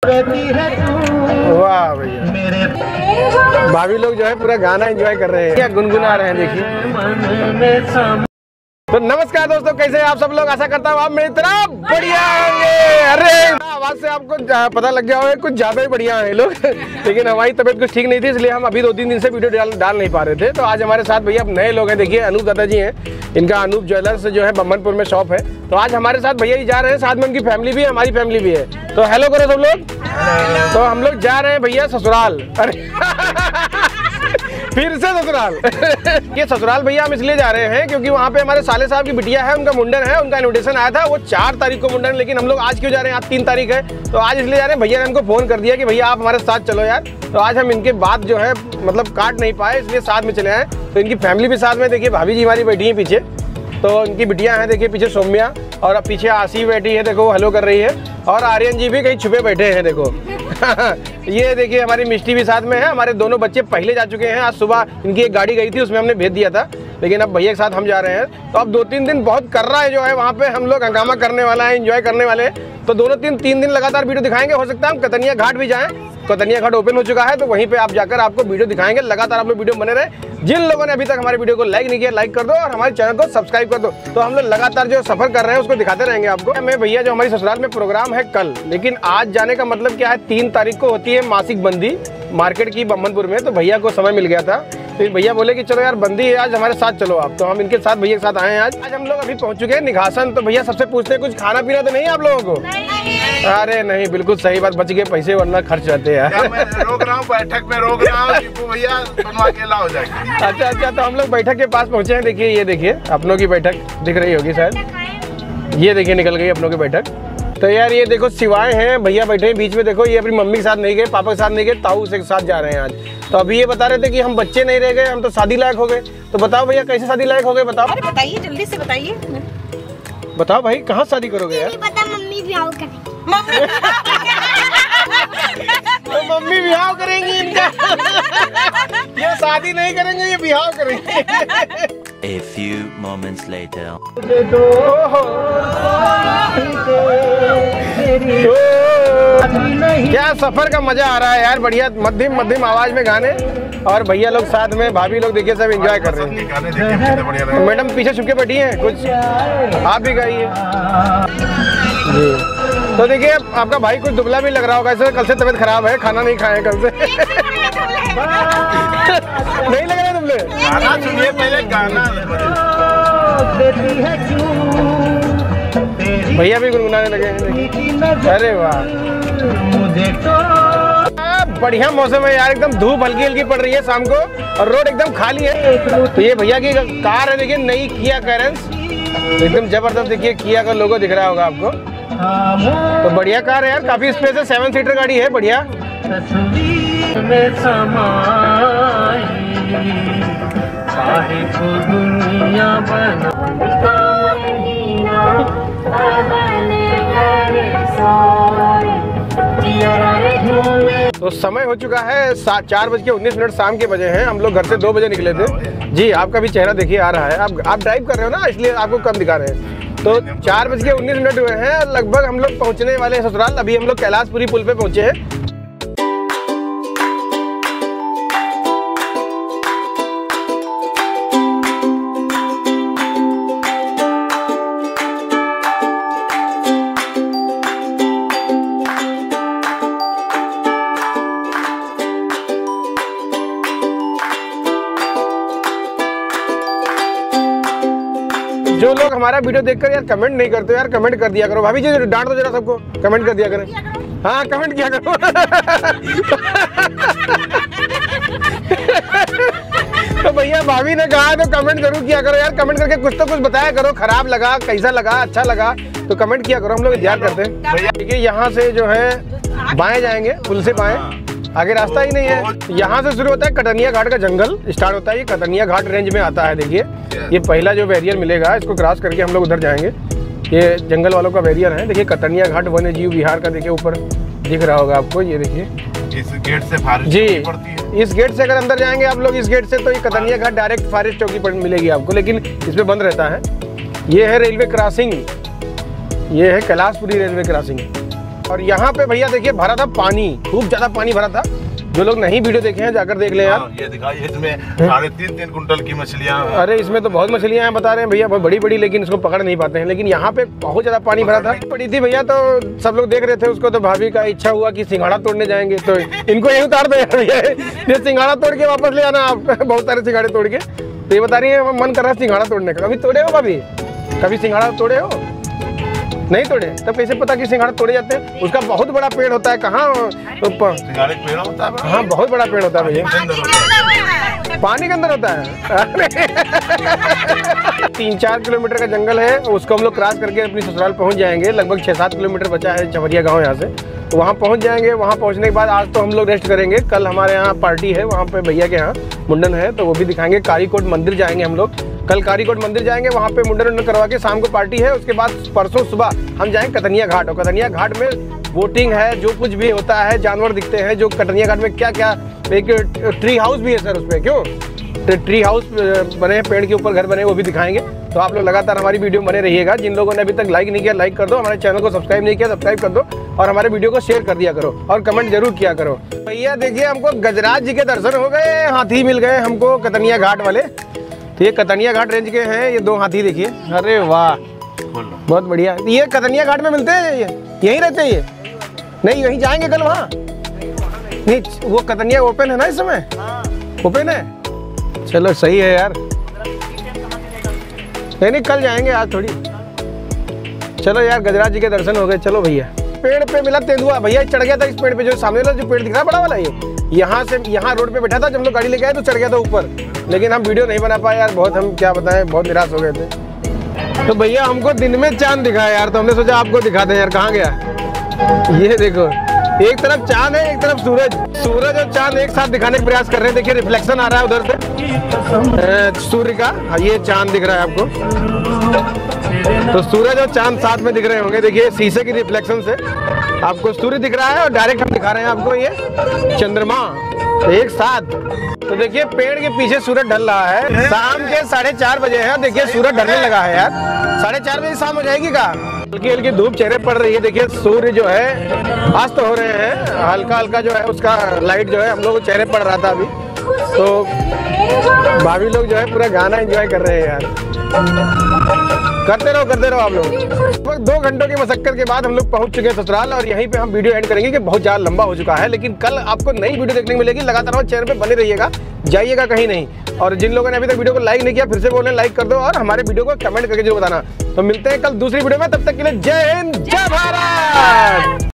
वाह भैया, भाभी लोग जो है पूरा गाना एंजॉय कर रहे हैं, क्या गुनगुना रहे हैं देखिए। तो नमस्कार दोस्तों, कैसे हैं आप सब लोग? आशा करता हूँ आप मेरी तरह बढ़िया होंगे। अरे आवाज से आपको पता लग गया होगा कुछ ज्यादा ही बढ़िया हैं लोग लेकिन हमारी तबीयत कुछ ठीक नहीं थी, इसलिए हम अभी 2-3 दिन से वीडियो डाल नहीं पा रहे थे। तो आज हमारे साथ भैया नए लोग हैं। देखिए अनूप दादाजी हैं, इनका अनूप ज्वेलर्स जो है बम्बनपुर में शॉप है। तो आज हमारे साथ भैया ही जा रहे हैं, साथ में उनकी फैमिली भी है, हमारी फैमिली भी है। तो हेलो करो सब लोग। तो हम लोग जा रहे हैं भैया ससुराल। अरे फिर से ससुराल ये ससुराल भैया हम इसलिए जा रहे हैं क्योंकि वहाँ पे हमारे साले साहब की बिटिया है, उनका मुंडन है, उनका इन्विटेशन आया था। वो 4 तारीख को मुंडन, लेकिन हम लोग आज क्यों जा रहे हैं? आज 3 तारीख है, तो आज इसलिए जा रहे हैं। भैया ने हमको फोन कर दिया कि भैया आप हमारे साथ चलो यार। तो आज हम इनके बात जो है मतलब काट नहीं पाए, इसलिए साथ में चले आए। तो इनकी फैमिली भी साथ में, देखिए भाभी जी हमारी बैठी है पीछे, तो इनकी बिटिया हैं, देखिए पीछे सौम्या, और पीछे आशी बैठी है, देखो हेलो कर रही है, और आर्यन जी भी कहीं छुपे बैठे हैं देखो ये देखिए हमारी मिष्टी भी साथ में है। हमारे दोनों बच्चे पहले जा चुके हैं। आज सुबह इनकी एक गाड़ी गई थी, उसमें हमने भेज दिया था, लेकिन अब भैया के साथ हम जा रहे हैं। तो अब 2-3 दिन बहुत कर रहा है जो है वहाँ पे, हम लोग हंगामा करने वाला है, एंजॉय करने वाले हैं। तो दोनों 3 दिन लगातार वीडियो दिखाएंगे। हो सकता है हम कतनिया घाट भी जाएं, कतनिया घाट ओपन हो चुका है, तो वहीं पे आप जाकर आपको वीडियो दिखाएंगे। लगातार आप लोग वीडियो बने रहे। जिन लोगों ने अभी तक हमारे वीडियो को लाइक नहीं किया, लाइक कर दो, और हमारे चैनल को सब्सक्राइब कर दो। तो हम लोग लगातार जो सफर कर रहे हैं उसको दिखाते रहेंगे आपको। मैं भैया जो हमारी ससुराल में प्रोग्राम है कल, लेकिन आज जाने का मतलब क्या है, 3 तारीख को होती है मासिक बंदी मार्केट की बम्बनपुर में। तो भैया को समय मिल गया था, तो भैया बोले कि चलो यार बंदी है आज, हमारे साथ चलो आप। तो हम इनके साथ भैया के साथ आए हैं आज हम लोग अभी पहुंच चुके हैं निघासन। तो भैया सबसे पूछते हैं, कुछ खाना पीना तो नहीं आप लोगों को? नहीं। अरे नहीं, बिल्कुल सही बात, बच गए पैसे, वरना खर्च रहते हैं। मैं रोक रहा हूँ, बैठक में रोक रहा हूँ कि भैया तुम अकेला हो जाएंगे। अच्छा, तो हम लोग बैठक के पास पहुंचे हैं। देखिए ये देखिए अपनों की बैठक दिख रही होगी शायद, ये देखिए निकल गई अपनों की बैठक। तो यार ये देखो सिवाय हैं, भैया बैठे हैं बीच में। देखो ये अपनी मम्मी के साथ नहीं गए, पापा के साथ नहीं गए, ताऊ के साथ जा रहे हैं आज। तो अभी ये बता रहे थे कि हम बच्चे नहीं रह गए, हम तो शादी लायक हो गए। तो बताओ भैया कैसे शादी लायक हो गए, बताओ। अरे बताइए, जल्दी से बताइए। बताओ भाई कहाँ शादी करोगे यार? पता मम्मी ब्याह करेंगी। तो मम्मी ब्याह करेंगी इनका ये शादी नहीं करेंगे, ये ब्याह करेंगे। A few moments later. क्या सफर का मजा आ रहा है यार, बढ़िया मध्यम आवाज में गाने, और भैया लोग साथ में, भाभी लोग देखिए सब एंजॉय कर रहे हैं। मैडम पीछे छुप के बैठी हैं, कुछ आप भी गाइए जी। तो देखिए आपका भाई कुछ दुबला भी लग रहा होगा, इसलिए कल से तबीयत खराब है, खाना नहीं खाए कल से नहीं लग रहा दुबले? गाना सुनिए पहले, गाना भैया भी गुनगुनाने लगे हैं। अरे वाह, बढ़िया मौसम है यार, एकदम धूप हल्की हल्की पड़ रही है शाम को, और रोड एकदम खाली है। तो ये भैया की कार है, देखिए नई किया कैरेंस, एकदम जबरदस्त। देखिए किया का लोगो दिख रहा होगा आपको। तो बढ़िया कार है यार, काफी स्पेस है, 7 सीटर गाड़ी है, बढ़िया। तो समय हो चुका है 4:19 शाम के बजे हैं। हम लोग घर से 2 बजे निकले थे जी। आपका भी चेहरा देखिए आ रहा है, आप ड्राइव कर रहे हो ना, इसलिए आपको कम दिखा रहे हैं। तो 4:19 हुए हैं, लगभग हम लोग पहुंचने वाले हैं ससुराल। अभी हम लोग कैलाशपुरी पुल पे पहुंचे हैं। जो लोग हमारा वीडियो देखकर यार कमेंट नहीं करते यार, कमेंट कर दिया करो। भाभी जी डांट दो जरा सबको, कमेंट कर दिया करें। हाँ कमेंट किया करो तो भैया भाभी ने कहा तो कमेंट जरूर किया करो यार, कमेंट करके कुछ तो कुछ बताया करो, खराब लगा, कैसा लगा, अच्छा लगा, तो कमेंट किया करो, हम लोग इंतजार करते हैं। भैया देखिए यहाँ से जो है बाएं जाएंगे, पुल से बाएं, आगे रास्ता ही नहीं है। यहाँ से शुरू होता है कतनिया घाट का जंगल स्टार्ट होता है, ये कतनिया घाट रेंज में आता है। देखिए ये पहला जो बैरियर मिलेगा, इसको क्रॉस करके हम लोग उधर जाएंगे। ये जंगल वालों का बैरियर है। देखिए कतनिया घाट वन्य जीव विहार का, देखिए ऊपर दिख रहा होगा आपको, ये देखिए इस गेट से फॉरेस्ट जी पड़ती है। इस गेट से अगर अंदर जाएंगे आप लोग इस गेट से, तो ये कतनिया घाट डायरेक्ट फॉरेस्ट चौकी मिलेगी आपको, लेकिन इसमें बंद रहता है। ये है रेलवे क्रॉसिंग, ये है कैलाशपुरी रेलवे क्रॉसिंग। और यहाँ पे भैया देखिए भरा था पानी, खूब ज्यादा पानी भरा था। जो लोग नहीं वीडियो देखे हैं जाकर देख ले यार। ये दिखाइए, इसमें 3.5 कुंटल की मछलियाँ। अरे इसमें तो बहुत मछलियाँ हैं बता रहे हैं भैया, बहुत बड़ी बड़ी, लेकिन इसको पकड़ नहीं पाते हैं। लेकिन यहाँ पे बहुत ज्यादा पानी भरा था, पड़ी थी भैया, तो सब लोग देख रहे थे उसको। तो भाभी का इच्छा हुआ कि सिंघाड़ा तोड़ने जाएंगे, तो इनको यही उतार दो यार भैया, ये सिंघाड़ा तोड़ के वापस ले आना आप। बहुत सारे सिंघाड़े तोड़ के। तो ये बता रही है मन कर रहा है सिंघाड़ा तोड़ने का। कभी तोड़े हो भाभी? कभी सिंघाड़ा तोड़े हो? नहीं तोड़े? तब कैसे पता कि सिंघाड़ा तोड़े जाते हैं? उसका बहुत बड़ा पेड़ होता है। कहाँ? सिंघाड़े का पेड़ होता है? हाँ बहुत बड़ा पेड़ होता है भैया। पानी के अंदर होता है। 3-4 किलोमीटर का जंगल है, उसको हम लोग क्रॉस करके अपनी ससुराल पहुंच जाएंगे। लगभग 6-7 किलोमीटर बचा है चवरिया गांव यहाँ से, तो वहाँ पहुँच जाएंगे। वहाँ पहुँचने के बाद आज तो हम लोग रेस्ट करेंगे। कल हमारे यहाँ पार्टी है, वहाँ पे भैया के यहाँ मुंडन है, तो वो भी दिखाएंगे। कारीकोट मंदिर जाएंगे हम लोग, कल कारीकोट मंदिर जाएंगे, वहाँ पे मुंडन उंडन करवा के शाम को पार्टी है। उसके बाद परसों सुबह हम जाएंगे कतनिया घाट, और कतनिया घाट में बोटिंग है, जो कुछ भी होता है, जानवर दिखते हैं जो कतनिया घाट में क्या क्या। एक ट्री हाउस भी है सर उसमें, क्यों ट्री हाउस बने हैं, पेड़ के ऊपर घर बने, वो भी दिखाएंगे। तो आप लोग लगातार हमारी वीडियो बने रहिएगा। जिन लोगों ने अभी तक लाइक नहीं किया लाइक कर दो, हमारे चैनल को सब्सक्राइब नहीं किया सब्सक्राइब कर दो, और हमारे वीडियो को शेयर कर दिया करो, और कमेंट जरूर किया करो। भैया देखिए हमको गजराज जी के दर्शन हो गए, हाथी मिल गए हमको कतनिया घाट वाले। तो ये कतनिया घाट रेंज के हैं, ये 2 हाथी देखिए। अरे वाह बहुत बढ़िया। ये कतनिया घाट में मिलते हैं, यहीं रहते हैं ये? नहीं यहीं जाएंगे कल वहाँ? नहीं वो कतनिया ओपन है ना इस समय? ओपन है, चलो सही है यार। नहीं कल जाएंगे, आज थोड़ी। चलो यार गजराज जी के दर्शन हो गए। चलो भैया पेड़ पे मिला तेंदुआ, भैया चढ़ गया था इस पेड़ पे, जो सामने वाला जो पेड़ दिख रहा है बड़ा वाला, ये यहाँ से यहाँ रोड पे बैठा था। जब हम लोग गाड़ी लेके आए तो चढ़ गया था ऊपर, लेकिन हम वीडियो नहीं बना पाए यार। बहुत हम क्या बताएं, बहुत निराश हो गए थे। तो भैया हमको दिन में चांद दिखा है यार, तो हमने सोचा आपको दिखा दें यार। कहाँ गया? ये देखो, एक तरफ चांद है एक तरफ सूरज। सूरज और चांद एक साथ दिखाने का प्रयास कर रहे हैं। देखिए रिफ्लेक्शन आ रहा है उधर से सूर्य का, ये चांद दिख रहा है आपको। तो सूरज और चांद साथ में दिख रहे होंगे। देखिए शीशे की रिफ्लेक्शन से आपको सूर्य दिख रहा है, और डायरेक्ट हम दिखा रहे हैं आपको ये चंद्रमा एक साथ। तो देखिए पेड़ के पीछे सूरज ढल रहा है। शाम के 4:30 बजे है, देखिए सूरज ढलने लगा है यार। 4:30 बजे शाम हो जाएगी का? हल्की हल्की धूप चेहरे पड़ रही है। देखिए सूर्य जो है अस्त हो रहे हैं, हल्का हल्का जो है उसका लाइट जो है हम लोग चेहरे पड़ रहा था अभी। तो भाभी लोग जो है पूरा गाना एंजॉय कर रहे हैं यार। करते रहो आप लोग। लगभग 2 घंटों की मशक्कत के बाद हम लोग पहुंच चुके हैं ससुराल, और यहीं पे हम वीडियो एंड करेंगे कि बहुत ज़्यादा लंबा हो चुका है। लेकिन कल आपको नई वीडियो देखने को मिलेगी। लगातार चैनल पे बने रहिएगा, जाइएगा कहीं नहीं। और जिन लोगों ने अभी तक वीडियो को लाइक नहीं किया फिर से बोलें लाइक कर दो, और हमारे वीडियो को कमेंट करके जरूर बताना। तो मिलते हैं कल दूसरी वीडियो में, तब तक के लिए जय हिंद जय भारत।